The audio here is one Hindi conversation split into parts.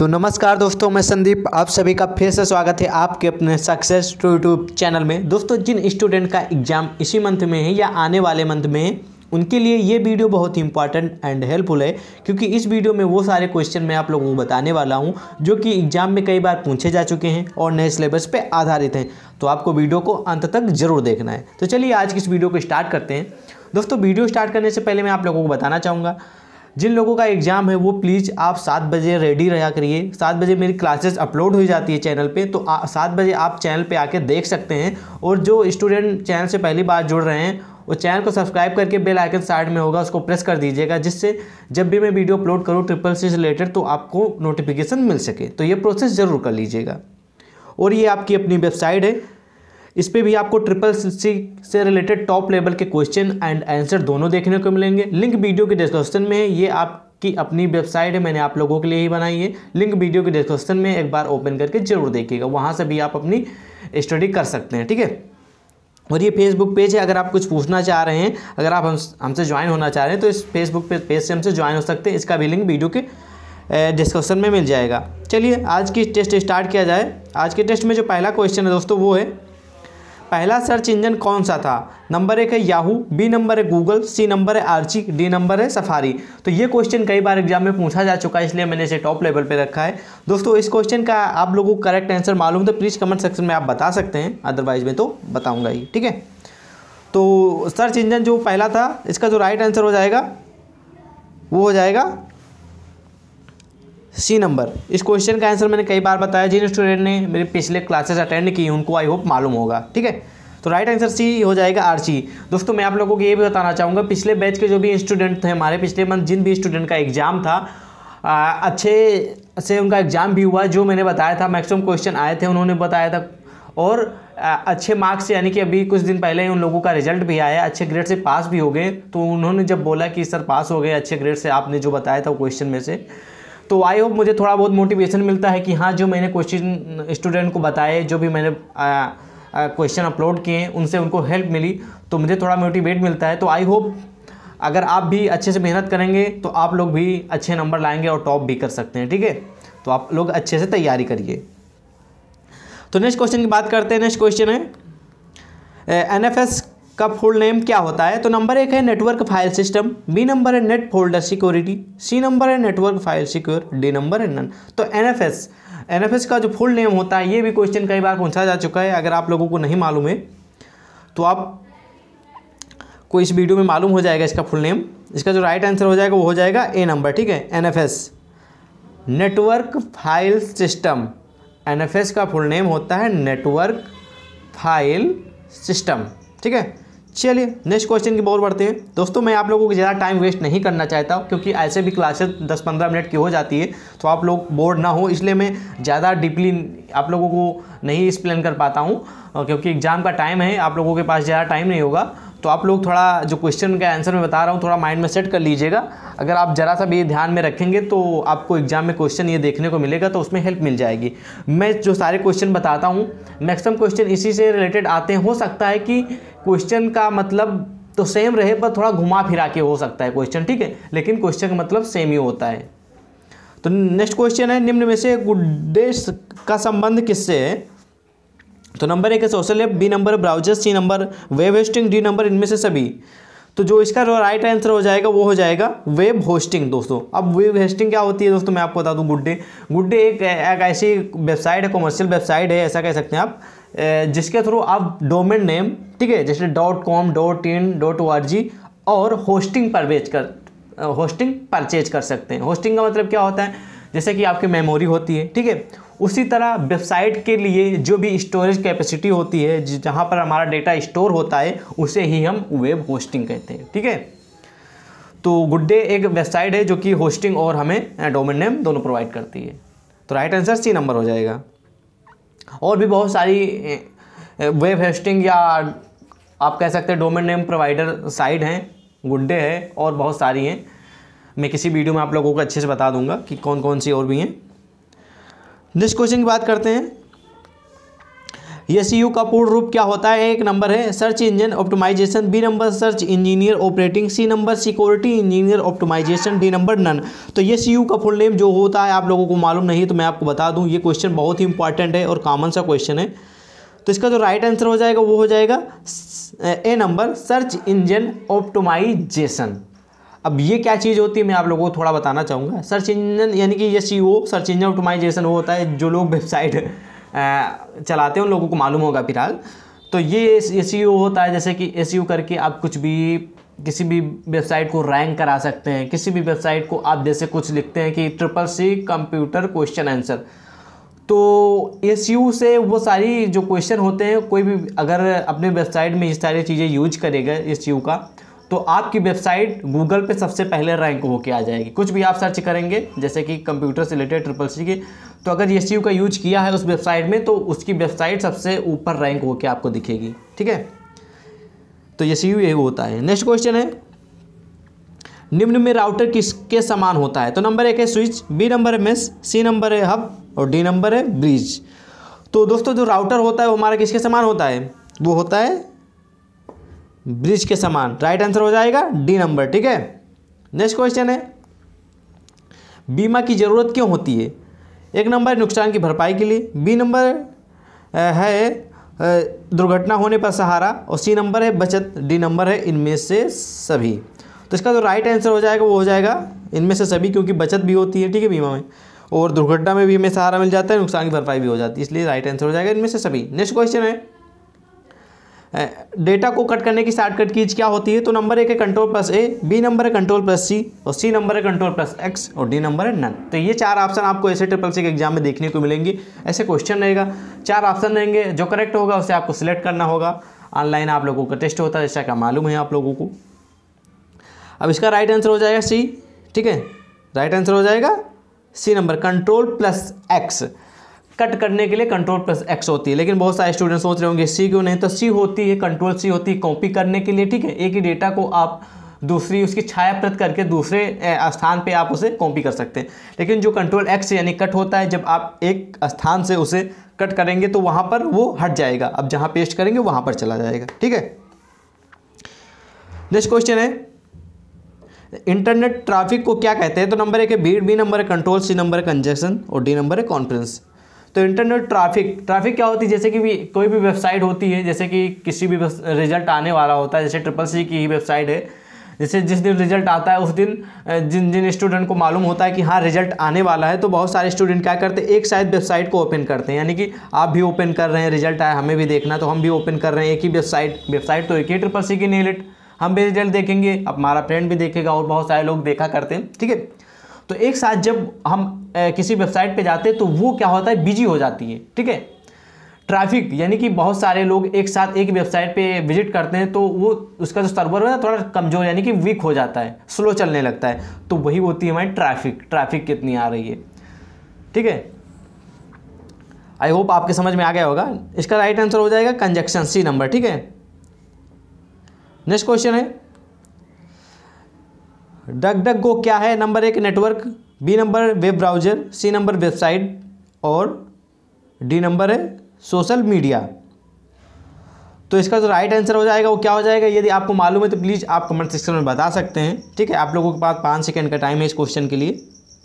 तो नमस्कार दोस्तों, मैं संदीप, आप सभी का फिर से स्वागत है आपके अपने सक्सेस टू यूट्यूब चैनल में। दोस्तों, जिन स्टूडेंट का एग्ज़ाम इसी मंथ में है या आने वाले मंथ में है, उनके लिए ये वीडियो बहुत ही इंपॉर्टेंट एंड हेल्पफुल है, क्योंकि इस वीडियो में वो सारे क्वेश्चन मैं आप लोगों को बताने वाला हूँ जो कि एग्ज़ाम में कई बार पूछे जा चुके हैं और नए सिलेबस पे आधारित हैं। तो आपको वीडियो को अंत तक जरूर देखना है। तो चलिए आज की इस वीडियो को स्टार्ट करते हैं। दोस्तों, वीडियो स्टार्ट करने से पहले मैं आप लोगों को बताना चाहूँगा, जिन लोगों का एग्ज़ाम है वो प्लीज़ आप 7 बजे रेडी रहा करिए। 7 बजे मेरी क्लासेस अपलोड हो जाती है चैनल पे, तो 7 बजे आप चैनल पे आके देख सकते हैं। और जो स्टूडेंट चैनल से पहली बार जुड़ रहे हैं वो चैनल को सब्सक्राइब करके बेल आइकन साइड में होगा, उसको प्रेस कर दीजिएगा, जिससे जब भी मैं वीडियो अपलोड करूँ CCC से रिलेटेड तो आपको नोटिफिकेशन मिल सके। तो ये प्रोसेस ज़रूर कर लीजिएगा। और ये आपकी अपनी वेबसाइट है, इस पे भी आपको CCC से रिलेटेड टॉप लेवल के क्वेश्चन एंड आंसर दोनों देखने को मिलेंगे। लिंक वीडियो के डिस्क्रिप्शन में है। ये आपकी अपनी वेबसाइट है, मैंने आप लोगों के लिए ही बनाई है। लिंक वीडियो के डिस्क्रिप्शन में एक बार ओपन करके जरूर देखिएगा, वहाँ से भी आप अपनी स्टडी कर सकते हैं, ठीक है। और ये फेसबुक पेज है, अगर आप कुछ पूछना चाह रहे हैं, अगर आप हमसे ज्वाइन होना चाह रहे हैं तो इस फेसबुक पेज से हमसे ज्वाइन हो सकते हैं। इसका भी लिंक वीडियो के डिस्क्रिप्शन में मिल जाएगा। चलिए आज की टेस्ट स्टार्ट किया जाए। आज के टेस्ट में जो पहला क्वेश्चन है दोस्तों वो है, पहला सर्च इंजन कौन सा था? नंबर 1 है याहू, बी नंबर है गूगल, सी नंबर है आर्ची, डी नंबर है सफारी। तो ये क्वेश्चन कई बार एग्जाम में पूछा जा चुका है, इसलिए मैंने इसे टॉप लेवल पे रखा है। दोस्तों, इस क्वेश्चन का आप लोगों को करेक्ट आंसर मालूम तो प्लीज़ कमेंट सेक्शन में आप बता सकते हैं, अदरवाइज मैं तो बताऊँगा ही, ठीक है। तो सर्च इंजन जो पहला था, इसका जो राइट आंसर हो जाएगा वो हो जाएगा सी नंबर। इस क्वेश्चन का आंसर मैंने कई बार बताया, जिन स्टूडेंट ने मेरे पिछले क्लासेस अटेंड की उनको आई होप मालूम होगा, ठीक है। तो राइट आंसर सी हो जाएगा आर्ची। दोस्तों, मैं आप लोगों को ये भी बताना चाहूँगा, पिछले बैच के जो भी स्टूडेंट थे हमारे, पिछले मंथ जिन भी स्टूडेंट का एग्ज़ाम था, अच्छे से उनका एग्ज़ाम भी हुआ। जो मैंने बताया था मैक्सिमम क्वेश्चन आए थे उन्होंने बताया था, और अच्छे मार्क्स से, यानी कि अभी कुछ दिन पहले उन लोगों का रिजल्ट भी आया, अच्छे ग्रेड से पास भी हो गए। तो उन्होंने जब बोला कि सर पास हो गए अच्छे ग्रेड से, आपने जो बताया था वो क्वेश्चन में से, तो आई होप मुझे थोड़ा बहुत मोटिवेशन मिलता है कि हाँ, जो मैंने क्वेश्चन स्टूडेंट को बताए, जो भी मैंने क्वेश्चन अपलोड किए उनसे उनको हेल्प मिली, तो मुझे थोड़ा मोटिवेट मिलता है। तो आई होप अगर आप भी अच्छे से मेहनत करेंगे तो आप लोग भी अच्छे नंबर लाएंगे और टॉप भी कर सकते हैं, ठीक है। तो आप लोग अच्छे से तैयारी करिए। तो नेक्स्ट क्वेश्चन की बात करते हैं। नेक्स्ट क्वेश्चन है NFS का फुल नेम क्या होता है? तो नंबर 1 है network file system, B number है net folder security, C number है network file secure, D number है नन। तो NFS का जो फुल नेम होता है, ये भी क्वेश्चन कई बार पूछा जा चुका है। अगर आप लोगों को नहीं मालूम है तो आप को इस वीडियो में मालूम हो जाएगा इसका फुल नेम। इसका जो राइट आंसर हो जाएगा वो हो जाएगा ए नंबर, ठीक है। NFS network file system, NFS का फुल नेम होता है नेटवर्क फाइल सिस्टम, ठीक है। चलिए नेक्स्ट क्वेश्चन की ओर बढ़ते हैं। दोस्तों, मैं आप लोगों को ज़्यादा टाइम वेस्ट नहीं करना चाहता हूँ, क्योंकि ऐसे भी क्लासेस 10-15 मिनट की हो जाती है, तो आप लोग बोर्ड ना हो, इसलिए मैं ज़्यादा डीपली आप लोगों को नहीं एक्सप्लेन कर पाता हूँ, क्योंकि एग्ज़ाम का टाइम है, आप लोगों के पास ज़्यादा टाइम नहीं होगा। तो आप लोग थोड़ा जो क्वेश्चन का आंसर मैं बता रहा हूँ थोड़ा माइंड में सेट कर लीजिएगा। अगर आप ज़रा सा भी ध्यान में रखेंगे तो आपको एग्जाम में क्वेश्चन ये देखने को मिलेगा, तो उसमें हेल्प मिल जाएगी। मैं जो सारे क्वेश्चन बताता हूँ, मैक्सिमम क्वेश्चन इसी से रिलेटेड आते हैं। हो सकता है कि क्वेश्चन का मतलब तो सेम रहे, पर थोड़ा घुमा फिरा के हो सकता है क्वेश्चन, ठीक है, लेकिन क्वेश्चन का मतलब सेम ही होता है। तो नेक्स्ट क्वेश्चन है, निम्न में से गुड्डे का संबंध किससे है? तो नंबर 1 है social app, B number browser, C number web hosting, D number इनमें से सभी। तो जो इसका जो राइट आंसर हो जाएगा वो हो जाएगा वेब होस्टिंग। दोस्तों, अब वेब होस्टिंग क्या होती है दोस्तों, मैं आपको बता दूं। गुड्डे एक ऐसी वेबसाइट है, कमर्शियल वेबसाइट है, ऐसा कह सकते हैं आप, जिसके थ्रू आप डोमेन नेम, ठीक है, जैसे .com, .in, .org और होस्टिंग परचेज कर सकते हैं। होस्टिंग का मतलब क्या होता है, जैसे कि आपकी मेमोरी होती है, ठीक है, उसी तरह वेबसाइट के लिए जो भी स्टोरेज कैपेसिटी होती है, जहाँ पर हमारा डेटा स्टोर होता है, उसे ही हम वेब होस्टिंग कहते हैं, ठीक है। तो गुड्डे एक वेबसाइट है जो कि होस्टिंग और हमें डोमेन नेम दोनों प्रोवाइड करती है। तो राइट आंसर सी नंबर हो जाएगा। और भी बहुत सारी वेब होस्टिंग या आप कह सकते हैं डोमेन नेम प्रोवाइडर साइट हैं, गुड्डे है और बहुत सारी हैं। मैं किसी वीडियो में आप लोगों को अच्छे से बता दूंगा कि कौन कौन सी और भी हैं। नेक्स्ट क्वेश्चन की बात करते हैं। एसईयू का पूर्ण रूप क्या होता है? एक नंबर है search engine optimisation, B number search engineer operating, C number security engineer optimisation, D number none. तो एसईयू का फुल नेम जो होता है आप लोगों को मालूम नहीं तो मैं आपको बता दूं, ये क्वेश्चन बहुत ही इंपॉर्टेंट है और कॉमन सा क्वेश्चन है। तो इसका जो राइट आंसर हो जाएगा वो हो जाएगा A number search engine optimisation. अब ये क्या चीज़ होती है मैं आप लोगों को थोड़ा बताना चाहूँगा। सर्च इंजन यानी कि एसईओ सर्च इंजन ऑप्टिमाइजेशन वो होता है जो लोग वेबसाइट चलाते हैं उन लोगों को मालूम होगा फिलहाल। तो ये एसईओ होता है जैसे कि एसईओ करके आप कुछ भी किसी भी वेबसाइट को रैंक करा सकते हैं। किसी भी वेबसाइट को आप जैसे कुछ लिखते हैं कि CCC कंप्यूटर क्वेश्चन आंसर, तो एसईओ से वो सारी जो क्वेश्चन होते हैं कोई भी अगर अपने वेबसाइट में इस सारी चीज़ें यूज करेगा एसईओ का, तो आपकी वेबसाइट गूगल पे सबसे पहले रैंक होके आ जाएगी। कुछ भी आप सर्च करेंगे जैसे कि कंप्यूटर से रिलेटेड CCC के, तो अगर एसईओ का यूज किया है उस वेबसाइट में तो उसकी वेबसाइट सबसे ऊपर रैंक होके आपको दिखेगी। ठीक है, तो एसईओ यही होता है। नेक्स्ट क्वेश्चन है निम्न में राउटर किसके समान होता है? तो नंबर 1 है स्विच, बी नंबर है मेश, सी नंबर है हब और डी नंबर है ब्रिज। तो दोस्तों जो राउटर होता है वो हमारा किसके समान होता है? वो होता है ब्रिज के समान। राइट आंसर हो जाएगा डी नंबर। ठीक है, नेक्स्ट क्वेश्चन है बीमा की ज़रूरत क्यों होती है? एक नंबर नुकसान की भरपाई के लिए, बी नंबर है दुर्घटना होने पर सहारा और सी नंबर है बचत, डी नंबर है इनमें से सभी। तो इसका जो राइट आंसर हो जाएगा वो हो जाएगा इनमें से सभी, क्योंकि बचत भी होती है ठीक है बीमा में, और दुर्घटना में भी हमें सहारा मिल जाता है, नुकसान की भरपाई भी हो जाती है, इसलिए राइट आंसर हो जाएगा इनमें से सभी। नेक्स्ट क्वेश्चन है डेटा को कट करने की शॉर्टकट कीज क्या होती है? तो नंबर 1 है Ctrl+A, बी नंबर है Ctrl+C और सी नंबर है Ctrl+X और डी नंबर है नन। तो ये 4 ऑप्शन आपको ऐसे CCC के एग्जाम में देखने को मिलेंगे। ऐसे क्वेश्चन रहेगा, 4 ऑप्शन रहेंगे, जो करेक्ट होगा उसे आपको सिलेक्ट करना होगा। ऑनलाइन आप लोगों का टेस्ट होता है जैसा क्या मालूम है आप लोगों को। अब इसका राइट आंसर हो जाएगा सी। ठीक है, राइट आंसर हो जाएगा सी नंबर Ctrl+X। कट करने के लिए Ctrl+X होती है, लेकिन बहुत सारे स्टूडेंट सोच रहे होंगे सी क्यों नहीं, तो सी होती है Ctrl+C होती है कॉपी करने के लिए। ठीक है, एक ही डेटा को आप दूसरी उसकी छायाप्रत करके दूसरे स्थान पे आप उसे कॉपी कर सकते हैं। लेकिन जो Ctrl+X यानी कट होता है, जब आप एक स्थान से उसे कट करेंगे तो वहाँ पर वो हट जाएगा, अब जहाँ पेस्ट करेंगे वहाँ पर चला जाएगा। ठीक है, नेक्स्ट क्वेश्चन है इंटरनेट ट्रैफिक को क्या कहते हैं? तो नंबर 1 है भीड़, बी नंबर है कंट्रोल, सी नंबर है कंजेशन और डी नंबर है कॉन्फ्रेंस। तो इंटरनेट ट्रैफिक क्या होती है? जैसे कि कोई भी वेबसाइट होती है, जैसे कि किसी भी रिजल्ट आने वाला होता है, जैसे CCC की ही वेबसाइट है, जैसे जिस दिन रिजल्ट आता है उस दिन जिन स्टूडेंट को मालूम होता है कि हाँ रिजल्ट आने वाला है, तो बहुत सारे स्टूडेंट क्या करते हैं एक साइड वेबसाइट को ओपन करते हैं, यानी कि आप भी ओपन कर रहे हैं, रिजल्ट आया हमें भी देखना, तो हम भी ओपन कर रहे हैं एक ही वेबसाइट तो एक ही CCC की नीलेट, हम भी रिजल्ट देखेंगे, अब हमारा फ्रेंड भी देखेगा और बहुत सारे लोग देखा करते हैं। ठीक है, तो एक साथ जब हम किसी वेबसाइट पे जाते हैं तो वो क्या होता है बिजी हो जाती है। ठीक है, ट्रैफिक यानी कि बहुत सारे लोग एक साथ एक वेबसाइट पे विजिट करते हैं तो वो उसका जो सर्वर है थोड़ा कमज़ोर यानी कि वीक हो जाता है, स्लो चलने लगता है, तो वही होती है हमारी ट्रैफिक कितनी आ रही है। ठीक है, आई होप आपके समझ में आ गया होगा। इसका राइट आंसर हो जाएगा कंजक्शन, सी नंबर। ठीक है, नेक्स्ट क्वेश्चन है डक क्या है? Number 1 network, B number web browser, C number website और डी नंबर है सोशल मीडिया। तो इसका जो राइट आंसर हो जाएगा वो क्या हो जाएगा? यदि आपको मालूम है तो प्लीज़ आप कमेंट सेक्शन में बता सकते हैं। ठीक है, आप लोगों के पास 5 सेकंड का टाइम है इस क्वेश्चन के लिए।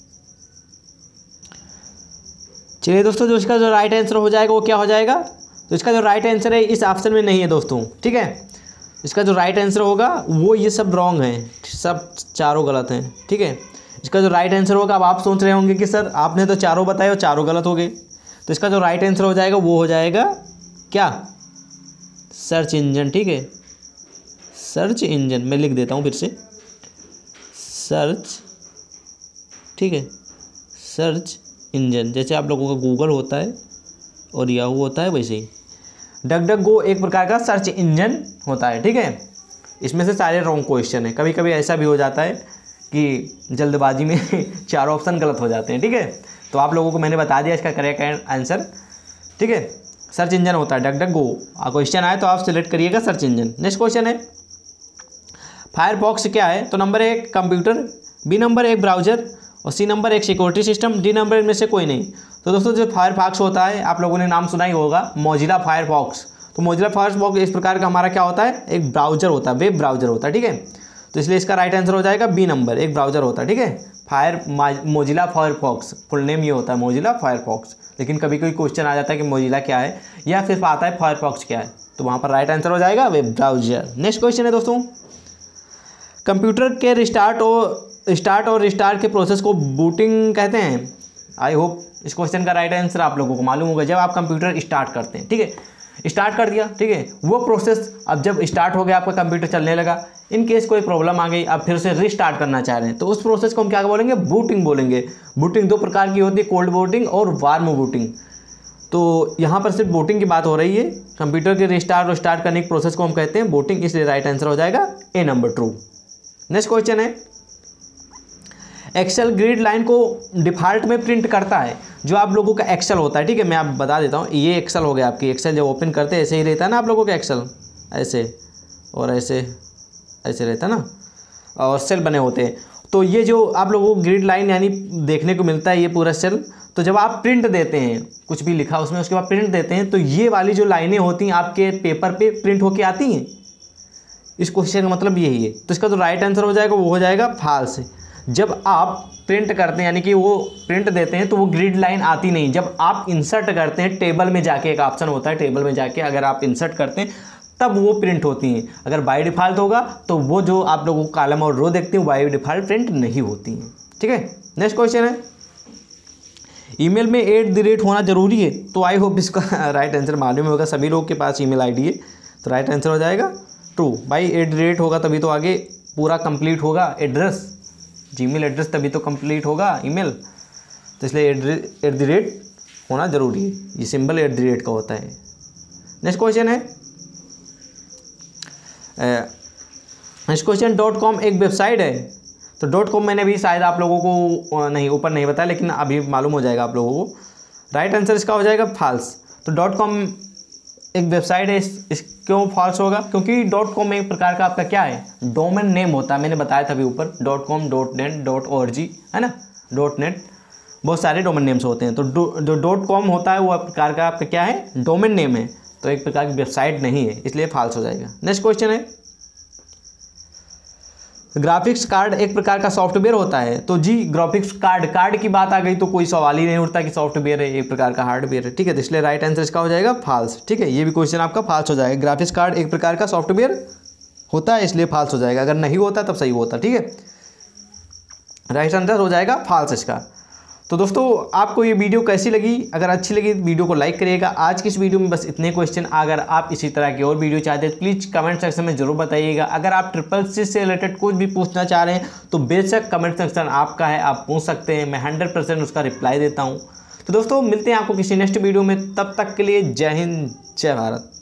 चलिए दोस्तों, जो इसका जो राइट आंसर हो जाएगा वो क्या हो जाएगा? तो इसका जो राइट आंसर है इस ऑप्शन में नहीं है दोस्तों। ठीक है, इसका जो राइट आंसर होगा वो ये सब रॉन्ग है, सब चारों गलत हैं। ठीक है, इसका जो राइट आंसर होगा, अब आप सोच रहे होंगे कि सर आपने तो चारों बताए और चारों गलत हो गए, तो इसका जो राइट आंसर हो जाएगा वो हो जाएगा क्या? Search engine. ठीक है, सर्च इंजन मैं लिख देता हूँ फिर से, सर्च। ठीक है, सर्च इंजन, जैसे आप लोगों का गूगल होता है और याहू होता है वैसे ही डक एक प्रकार का सर्च इंजन होता है। ठीक है, इसमें से सारे रॉन्ग क्वेश्चन है। कभी कभी ऐसा भी हो जाता है कि जल्दबाजी में 4 ऑप्शन गलत हो जाते हैं। ठीक है, तो आप लोगों को मैंने बता दिया इसका करेक्ट आंसर। ठीक है, सर्च इंजन होता है डक क्वेश्चन आए तो आप सिलेक्ट करिएगा सर्च इंजन। नेक्स्ट क्वेश्चन है फायरफॉक्स क्या है? तो number 1 computer, B number 1 browser और सी नंबर एक सिक्योरिटी सिस्टम, डी नंबर इनमें से कोई नहीं। तो दोस्तों जो फायरफॉक्स होता है आप लोगों ने नाम सुना ही होगा, मोजिला फायरफॉक्स। तो मोजिला फायरफॉक्स इस प्रकार का हमारा क्या होता है, एक ब्राउजर होता है, वेब ब्राउजर होता है, ठीक है। तो इसलिए इसका राइट आंसर हो जाएगा बी नंबर, एक ब्राउजर होता है, ठीक है। मोजिला फायरफॉक्स फुल नेम ये होता है मोजिला फायरफॉक्स, लेकिन कभी कोई क्वेश्चन आ जाता है कि मोजिला क्या है या फिर आता है फायरफॉक्स क्या है, तो वहाँ पर राइट आंसर हो जाएगा वेब ब्राउजर। नेक्स्ट क्वेश्चन है दोस्तों, कंप्यूटर के स्टार्ट और रिस्टार्ट के प्रोसेस को बूटिंग कहते हैं। आई होप इस क्वेश्चन का राइट आंसर आप लोगों को मालूम होगा। जब आप कंप्यूटर स्टार्ट करते हैं, ठीक है, स्टार्ट कर दिया, ठीक है, वो प्रोसेस अब जब स्टार्ट हो गया, आपका कंप्यूटर चलने लगा, इन केस कोई प्रॉब्लम आ गई, अब फिर से रिस्टार्ट करना चाह रहे हैं, तो उस प्रोसेस को हम क्या बोलेंगे, बूटिंग बोलेंगे। बूटिंग दो प्रकार की होती है, कोल्ड बूटिंग और वार्म बूटिंग। तो यहाँ पर सिर्फ बूटिंग की बात हो रही है। कंप्यूटर के रिस्टार्ट और स्टार्ट करने के प्रोसेस को हम कहते हैं बूटिंग, इसलिए राइट आंसर हो जाएगा A number true. Next question है, एक्सेल ग्रिड लाइन को डिफ़ॉल्ट में प्रिंट करता है। जो आप लोगों का एक्सेल होता है, ठीक है, मैं आप बता देता हूँ, ये एक्सेल हो गया आपकी। एक्सेल जब ओपन करते हैं ऐसे ही रहता है ना आप लोगों का एक्सेल, ऐसे और ऐसे ऐसे रहता है ना, और सेल बने होते हैं। तो ये जो आप लोगों को ग्रिड लाइन यानी देखने को मिलता है ये पूरा सेल, तो जब आप प्रिंट देते हैं, कुछ भी लिखा उसमें, उसके बाद प्रिंट देते हैं, तो ये वाली जो लाइनें होती हैं आपके पेपर पे प्रिंट होके आती हैं। इस क्वेश्चन का मतलब यही है। तो इसका जो राइट आंसर हो जाएगा वो हो जाएगा फॉल्स। जब आप प्रिंट करते हैं यानी कि वो प्रिंट देते हैं तो वो ग्रिड लाइन आती नहीं। जब आप इंसर्ट करते हैं, टेबल में जाके एक ऑप्शन होता है, टेबल में जाके अगर आप इंसर्ट करते हैं तब वो प्रिंट होती हैं। अगर बाय डिफ़ॉल्ट होगा तो वो जो आप लोगों को कॉलम और रो देखते हैं बाय डिफ़ॉल्ट प्रिंट नहीं होती हैं, ठीक है। नेक्स्ट क्वेश्चन है, ईमेल में @ होना जरूरी है। तो आई होप इसका राइट आंसर मालूम होगा, सभी लोगों के पास ईमेल आईडी है, तो राइट आंसर हो जाएगा ट्रू। भाई @ होगा तभी तो आगे पूरा कंप्लीट होगा, एड्रेस, जीमेल एड्रेस, तभी तो कंप्लीट होगा ईमेल। तो इसलिए @ होना ज़रूरी है, ये सिंबल @ का होता है। नेक्स्ट क्वेश्चन है, नेक्स्ट क्वेश्चन, .com एक वेबसाइट है। तो .com मैंने भी शायद आप लोगों को नहीं ऊपर नहीं बताया, लेकिन अभी मालूम हो जाएगा आप लोगों को। राइट आंसर इसका हो जाएगा फॉल्स। तो .com एक वेबसाइट है, इस क्यों फॉल्स होगा, क्योंकि .com एक प्रकार का आपका क्या है, डोमेन नेम होता है। मैंने बताया था अभी ऊपर, .com, .net, .org है ना, .net, बहुत सारे डोमेन नेम्स होते हैं। तो जो .com होता है वो प्रकार का आपका क्या है, डोमेन नेम है, तो एक प्रकार की वेबसाइट नहीं है, इसलिए फॉल्स हो जाएगा। नेक्स्ट क्वेश्चन है, ग्राफिक्स कार्ड एक प्रकार का सॉफ्टवेयर होता है। तो जी ग्राफिक्स कार्ड की बात आ गई तो कोई सवाल ही नहीं उठता कि सॉफ्टवेयर है, एक प्रकार का हार्डवेयर है, ठीक है। तो इसलिए राइट आंसर इसका हो जाएगा फॉल्स, ठीक है। ये भी क्वेश्चन आपका फॉल्स हो जाएगा। ग्राफिक्स कार्ड एक प्रकार का सॉफ्टवेयर होता है, इसलिए फॉल्स हो जाएगा। अगर नहीं होता तब सही होता, ठीक है। राइट आंसर हो जाएगा फॉल्स इसका। तो दोस्तों आपको ये वीडियो कैसी लगी, अगर अच्छी लगी तो वीडियो को लाइक करिएगा। आज की इस वीडियो में बस इतने क्वेश्चन। अगर आप इसी तरह की और वीडियो चाहते हैं तो प्लीज़ कमेंट सेक्शन में जरूर बताइएगा। अगर आप CCC से रिलेटेड कुछ भी पूछना चाह रहे हैं तो बेशक कमेंट सेक्शन आपका है, आप पूछ सकते हैं, मैं 100% उसका रिप्लाई देता हूँ। तो दोस्तों मिलते हैं आपको किसी नेक्स्ट वीडियो में, तब तक के लिए जय हिंद, जय भारत।